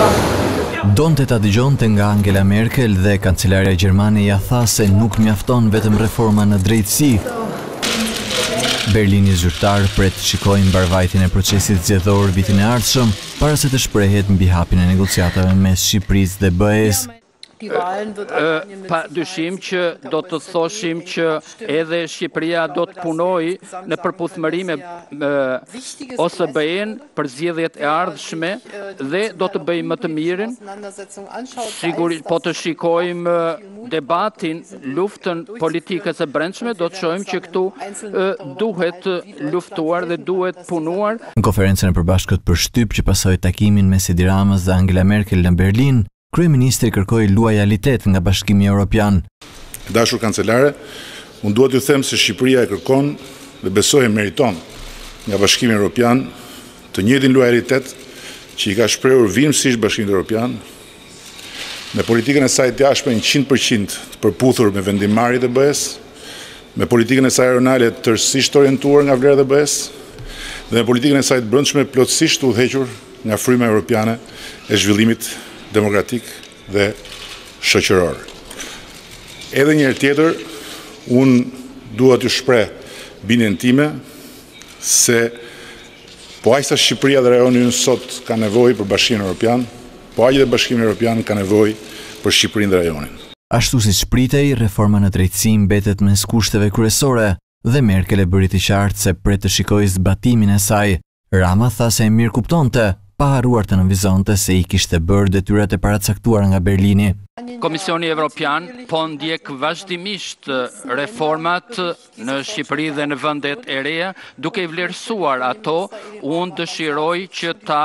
Donte ta dëgjonte nga Angela Merkel dhe kancelarja gjermane ja tha se nuk mjafton vetëm reforma në drejtësi. Berlini zyrtar pret të shikojë mbarvajtjen e procesit zgjedhor vitin e ardhshëm para se të shprehet mbi hapjen e negociatave mes Shqipërisë dhe BE-s. Pa dyshim që do të thoshim që edhe Shqipëria do të punojë në përputhmëri me OSBE-n për zgjedhjet e ardhshme dhe do të bëjmë më të mirën. Sigurisht, po të shikojmë debatin, luftën politikës së brendshme, do të shohim që këtu duhet luftuar dhe duhet punuar. Në konferencën e përbashkët për shtyp që pasoi takimin mes Edi Ramës dhe Angela Merkel në Berlin, kryeministri kërkoi luajalitet nga Bashkimi Evropian. Dashur kancelare, unë duhet t'ju them se Shqipëria e kërkon dhe besoj e meriton nga Bashkimi Evropian të njëjtin luajalitet që i ka shprehur vimësisht Bashkimit Evropian me politikën e saj të jashtme 100% të përputhur me vendimmarrjet e BE-s, me politikën e saj rajonale tërësisht orientuar nga vlerat e BE-s dhe me politikën e saj të brendshme plotësisht udhëhequr nga fryma evropiane e zhvillimit demokratik dhe shoqëror. Edhe një herë tjetër, unë dua t'ju shpreh bindjen time se po aq sa Shqipëria dhe rajoni ynë sot ka nevojë për Bashkimin Evropian, po aq dhe Bashkimi Evropian ka nevojë për Shqipërinë dhe rajonin. Ashtu siç pritej, reforma në drejtësi mbetet mes kushteve kryesore dhe Merkel e bëri të qartë se pret të shikojë zbatimin e saj. Rama tha se e mirë kuptonte, pa haruar të nënvizonte se i kishte bërë detyrat e paracaktuara nga Berlini. Komisioni Evropian po ndjek vazhdimisht reformat në Shqipëri dhe në vendet e reja, duke i vlerësuar ato. Unë dëshiroj që ta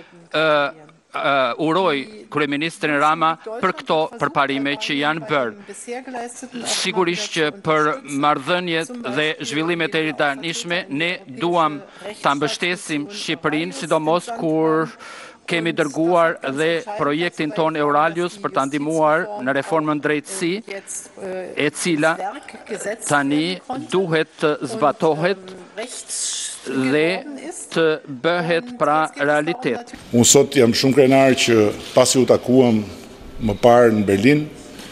uroj kryeministrin Rama për këto përparime që janë bërë. Sigurisht që për marrëdhëniet dhe zhvillimet e ritanishme ne duam ta mbështesim Shqipërinë, sidomos kur kemi dërguar dhe projektin ton Euralius për ta ndihmuar në reformën drejtësi, e cila tani duhet të zbatohet dhe të bëhet pra realitet. Unë sot jam shumë krenar që pasi u takuam më parë në Berlin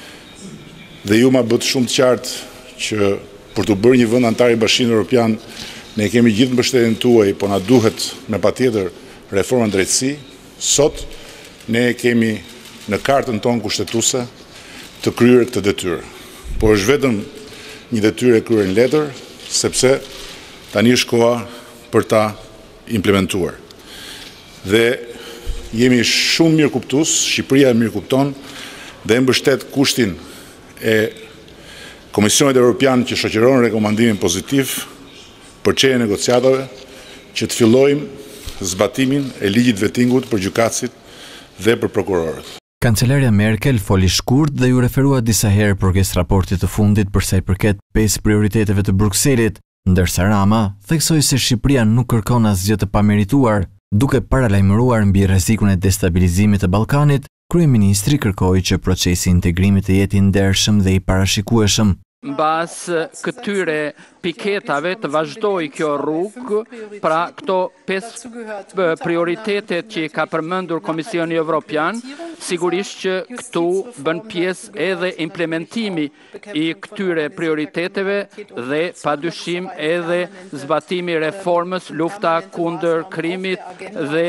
dhe ju ma bët shumë të qartë që për të bërë një vend antar i Bashkimit Evropian ne kemi gjithë mbështetjen tuaj, po na duhet me patjetër reformën drejtësi. Sot ne kemi në kartën tonë kushtetuese të kryer këtë detyrë. Po është vetëm një detyrë e kryer në letër, sepse tani është koha për ta implementuar. Dhe jemi shumë mirë kuptues, Shqipëria e mirë kupton dhe e mbështet kushtin e Komisionit Evropian që shoqëron rekomandimin pozitiv për çeljen e negociatave që të fillojmë zbatimin e ligjit vettingut për gjykatësit dhe për prokurorët. Kancelarja Merkel foli shkurt dhe ju referua disa herë përkes raportit të fundit për sa i përket 5 prioriteteve të Brukselit, ndërsa Rama theksoi se Shqipëria nuk kërkon asgjë të pamerituar. Duke paralajmëruar mbi rrezikun e destabilizimit të Ballkanit, kryeministri kërkoi që procesi i integrimit të jetë i ndershëm dhe i parashikueshëm. Mbas këtyre piketave të vazhdoj kjo rrugë, pra këto 5 prioritetet që i ka përmendur Komisioni Evropian, sigurisht që këtu bën pjesë edhe implementimi i këtyre prioriteteve dhe padyshim edhe zbatimi i reformës, lufta kundër krimit dhe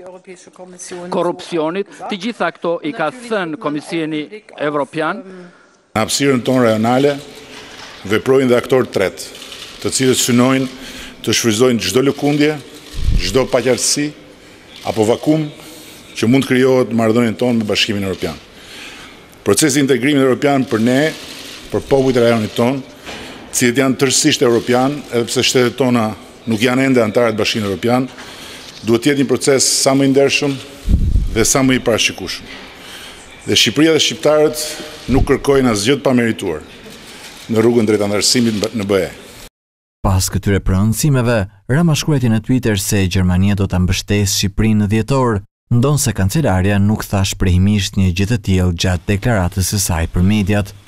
korrupsionit. Të gjitha këto i ka thënë Komisioni Evropian. Në hapësirën tonë rajonale veprojnë dhe aktorë tretë, të cilët synojnë të shfrytëzojnë çdo lëkundje, çdo paqartësi apo vakum që mund të krijohet në marrëdhënien tonë me Bashkimin Evropian. Procesi i integrimit evropian për ne, për popujt e rajonit tonë, të cilët janë tërësisht evropian, edhe pse shtetet tona nuk janë ende anëtarë të Bashkimit Evropian, duhet të jetë një proces sa më i ndershëm dhe sa më i parashikueshëm. Dhe Shqipëria dhe shqiptarët nuk kërkojnë asgjë të pamerituar në rrugën drejt anëtarësimit në BE. Pas këtyre prononcimeve, Rama shkruajti në Twitter se Gjermania do ta mbështesë Shqipërinë në dhjetor, ndonse kancelarja nuk tha shprehimisht një gjë të tillë gjatë deklaratës së saj për mediat.